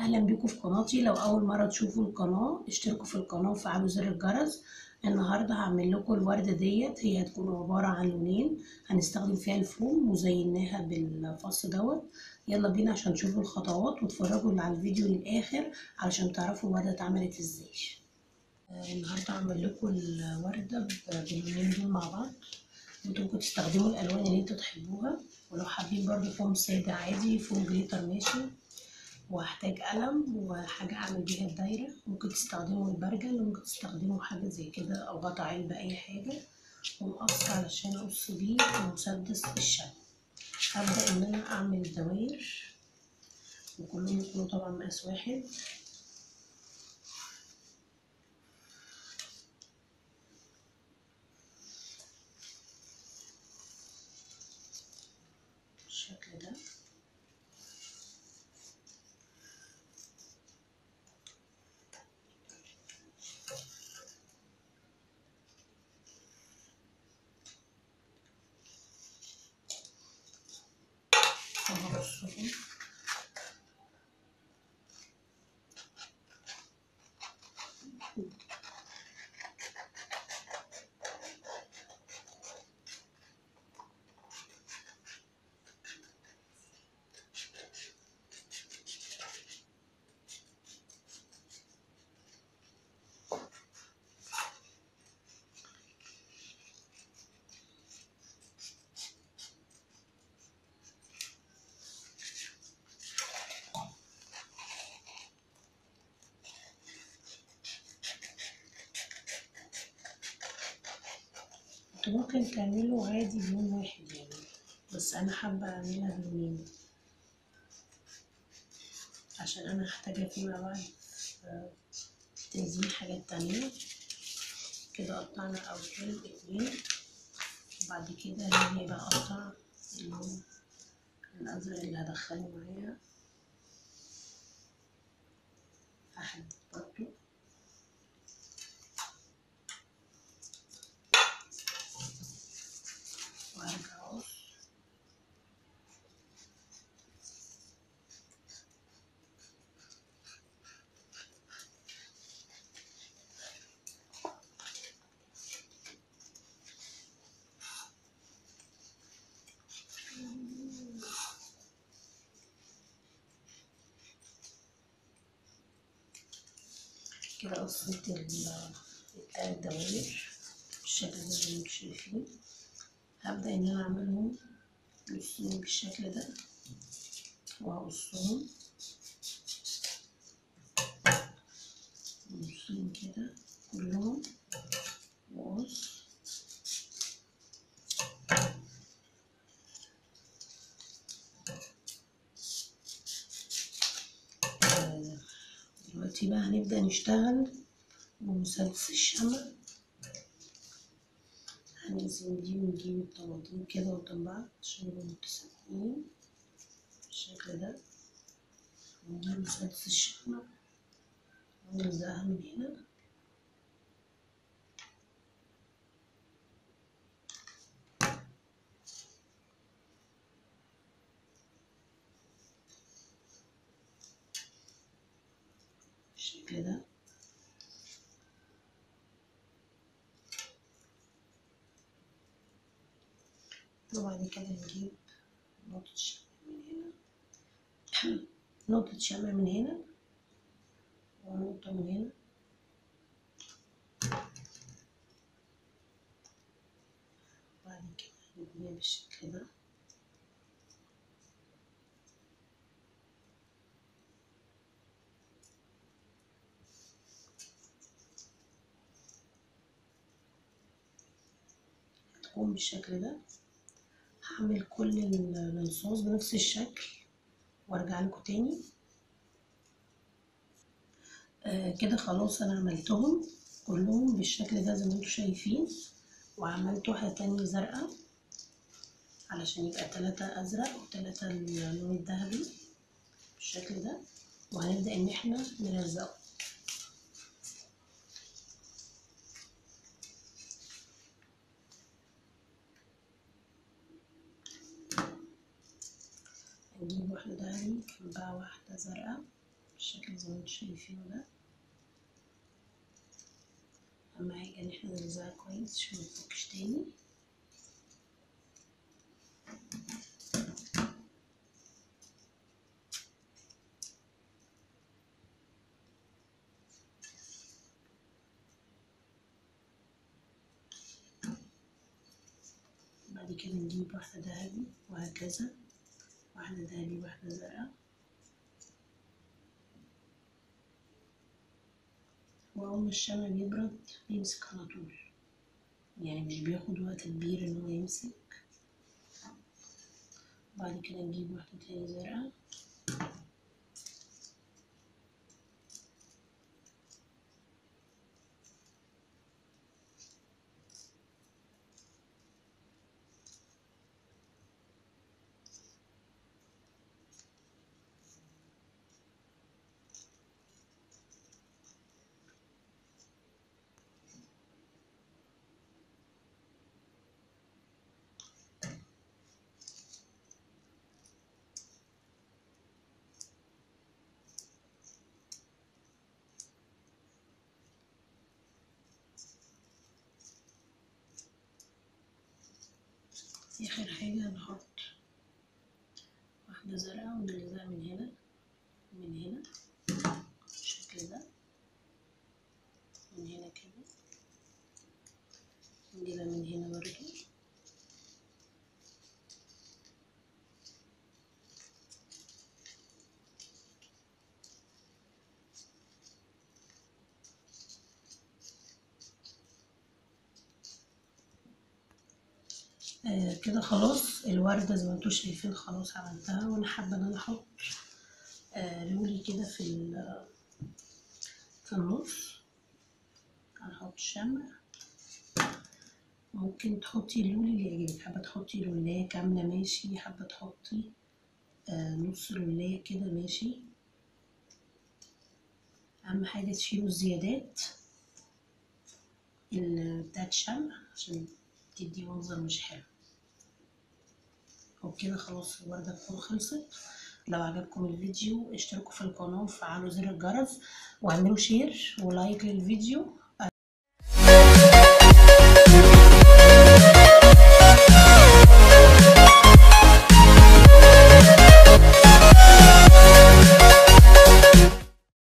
اهلا بيكم في قناتي. لو اول مره تشوفوا القناه اشتركوا في القناه وفعلوا زر الجرس. النهارده هعمل لكم الورده ديت، هي هتكون عباره عن لونين هنستخدم فيها الفوم وزيناها بالفص دوت. يلا بينا عشان تشوفوا الخطوات وتفرجوا على الفيديو للاخر علشان تعرفوا الورده اتعملت ازاي. النهارده هعمل لكم الورده باللونين دول مع بعض. انتوا ممكن تستخدموا الالوان اللي انتوا تحبوها، ولو حابين برضو فوم ساده عادي، فوم جليتر ماشي. وهحتاج قلم وحاجة أعمل بيها الدايرة. ممكن تستخدموا البرجل وممكن تستخدموا حاجة زي كده أو غطا علبة، أي حاجة، ومقص علشان أقص بيه مسدس الشمع. هبدأ إن أنا أعمل دواير وكلهم يكونوا طبعا مقاس واحد. بالشكل ده. وهرصهم. انتوا ممكن تعملوا عادي بلون واحد يعني، بس أنا حابة أعملها بلونين عشان أنا هحتاجها فيما بعد تنزيل حاجات تانية. كده قطعنا أول اتنين، وبعد كده هنيجي بقى أقطع اللون الأزرق اللي هدخله معايا. هحدد برضو وهرجع أقص. كده قصيت التلات دواير بالشكل ده زي ما انتوا شايفين. هبدأ إن أنا أعملهم نصين بالشكل ده وهقصهم نصين كده كلهم وقص. دلوقتي بقى هنبدأ نشتغل بمسدس الشمع. هنقسم دي ونجيب الطماطم كده قدام بعض عشان يبقوا متساويين بالشكل ده، ونجيب مسدس الشمع ونلزقها من هنا بالشكل ده. وبعد كده نجيب نقطة شمع من هنا نقطة شمع من هنا ونقطة من هنا، وبعد كده نبنيها بالشكل ده. هتكون بالشكل ده. هعمل كل الانصاص بنفس الشكل وارجع لكم تاني. كده خلاص انا عملتهم كلهم بالشكل ده زي ما انتوا شايفين، وعملت واحدة تانية زرقاء علشان يبقى 3 ازرق و3 اللون الذهبي بالشكل ده. وهنبدأ ان احنا نلزقه. نجيب واحدة ذهبي جنبها واحدة زرقاء بالشكل زي ما انتوا شايفينه ده. اهم حاجه ان احنا نلزقها كويس عشان متفكش تاني. بعد كده نجيب واحده ذهبي وهكذا، واحده ذهبي واحده زرقاء. واول ما الشمع بيبرد بيمسك على طول، يعني مش بياخد وقت كبير ان هو يمسك. بعد كده نجيب واحده تاني زرقاء. اخر حاجه هنحط واحده زرقاء ونلزقها من هنا ومن هنا بالشكل ده، من هنا كده نجيبها من هنا برضو. كده خلاص الوردة زي ما انتوا شايفين خلاص عملتها. وانا حابة ان انا احط لولي كده في النص. هنحط شمع. ممكن تحطي اللولي اللي يعجبك، حابة تحطي لولاية كاملة ماشي، حابة تحطي نص لولاية كده ماشي. اهم حاجة تشيلوا الزيادات بتاعت الشمع عشان تدي منظر مش حلو. وبكده خلاص الوردة تكون خلصت. لو عجبكم الفيديو اشتركوا في القناة وفعلوا زر الجرس واعملوا شير ولايك للفيديو.